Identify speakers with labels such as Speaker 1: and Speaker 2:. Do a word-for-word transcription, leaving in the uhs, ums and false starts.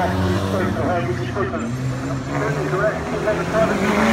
Speaker 1: taxi station ahead, which is good. Turning direct, take a private